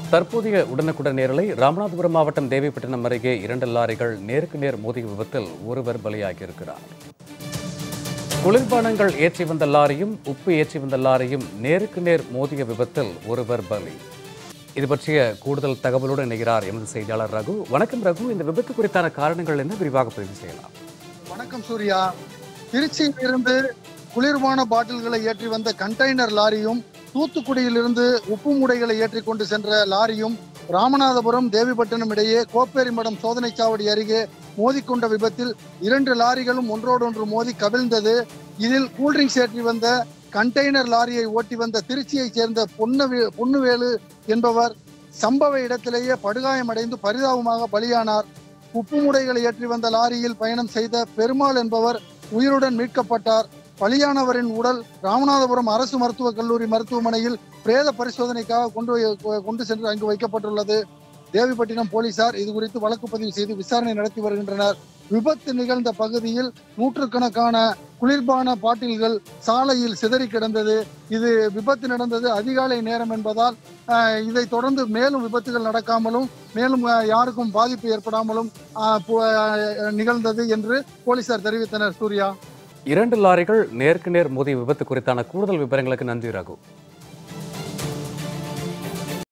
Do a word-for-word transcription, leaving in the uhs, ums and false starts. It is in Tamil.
தற்போதைய உடனுக்குடன் நேரலை. ராமநாதபுரம் மாவட்டம் தேவிப்பட்டினம் அருகே இரண்டு லாரிகள் நேருக்கு நேர் மோதிய விபத்தில் ஒருவர் பலியாகியிருக்கிறார். குளிர்பானங்கள் ஏற்றி வந்த லாரியும் உப்பு ஏற்றி வந்த லாரியும் நேருக்கு நேர் மோதிய விபத்தில் ஒருவர் பலி. இது பற்றிய கூடுதல் தகவலுடன் இணைகிறார் எமது செய்தியாளர் ரகு. வணக்கம் ரகு, இந்த விபத்து குறித்தான காரணங்கள் என்ன, விரிவாக பதிவு செய்யலாம்? வணக்கம் சூர்யா. திருச்சியில் இருந்து குளிர்பான பாட்டில்களை ஏற்றி வந்த கண்டெய்னர் லாரியும் தூத்துக்குடியிலிருந்து உப்பு மூடைகளை ஏற்றி கொண்டு சென்ற லாரியும் ராமநாதபுரம் தேவிப்பட்டினம் இடையே கோப்பேரிமடம் சோதனை சாவடி அருகே மோதிக்கொண்ட விபத்தில் இரண்டு லாரிகளும் ஒன்றோடொன்று மோதி கவிழ்ந்தது. இதில் கூல்ட்ரிங்க்ஸ் ஏற்றி வந்த கண்டெய்னர் லாரியை ஓட்டி வந்த திருச்சியைச் சேர்ந்த பொன்னவே பொன்னுவேலு என்பவர் சம்பவ இடத்திலேயே படுகாயமடைந்து பரிதாபமாக பலியானார். உப்பு மூடைகளை ஏற்றி வந்த லாரியில் பயணம் செய்த பெருமாள் என்பவர் உயிருடன் மீட்கப்பட்டார். பலியானவரின் உடல் ராமநாதபுரம் அரசு மருத்துவக் கல்லூரி மருத்துவமனையில் பிரேத பரிசோதனைக்காக கொண்டு கொண்டு சென்று அங்கு வைக்கப்பட்டுள்ளது. தேவிப்பட்டினம் போலீசார் இது குறித்து வழக்கு பதிவு செய்து விசாரணை நடத்தி வருகின்றனர். விபத்து நிகழ்ந்த பகுதியில் நூற்றுக்கணக்கான குளிர்பான பாட்டில்கள் சாலையில் சிதறி கிடந்தது. இது விபத்து நடந்தது அதிகாலை நேரம் என்பதால் இதை தொடர்ந்து மேலும் விபத்துகள் நடக்காமலும் மேலும் யாருக்கும் பாதிப்பு ஏற்படாமலும் நிகழ்ந்தது என்று போலீசார் தெரிவித்தனர். சூர்யா, இரண்டு லாரிகள் நேருக்கு நேர் மோதிய விபத்து குறித்தான கூடுதல் விவரங்களுக்கு நன்றி ரகு.